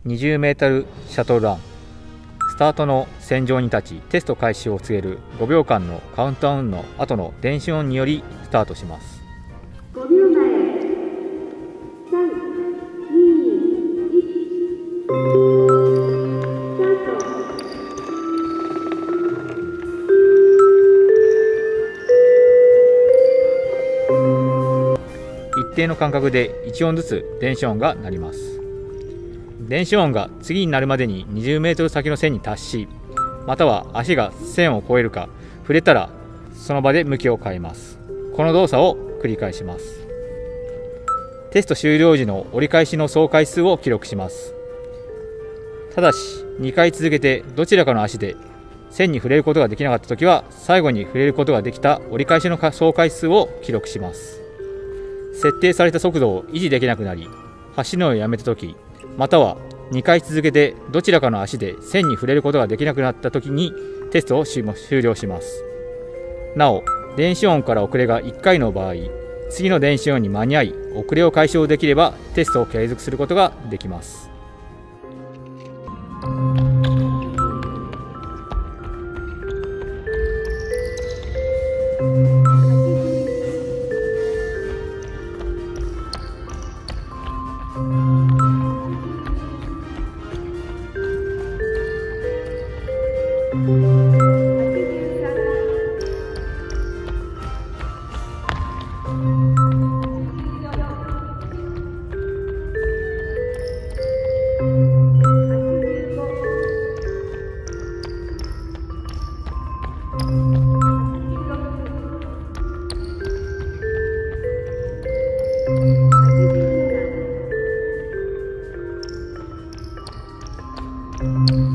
20メートルシャトルラン。スタートの線上に立ち、テスト開始を告げる5秒間のカウントダウンの後の電子音によりスタートします。 5秒前、3、2、1、スタート。 一定の間隔で1音ずつ電子音が鳴ります。電子音が次に鳴るまでに20メートル先の線に達し、または足が線を越えるか触れたらその場で向きを変えます。この動作を繰り返します。テスト終了時の折り返しの総回数を記録します。ただし2回続けてどちらかの足で線に触れることができなかったときは、最後に触れることができた折り返しの総回数を記録します。設定された速度を維持できなくなり、走るのをやめたとき、または2回続けてどちらかの足で線に触れることができなくなったときにテストを終了します。なお、電子音から遅れが1回の場合、次の電子音に間に合い遅れを解消できればテストを継続することができます。 87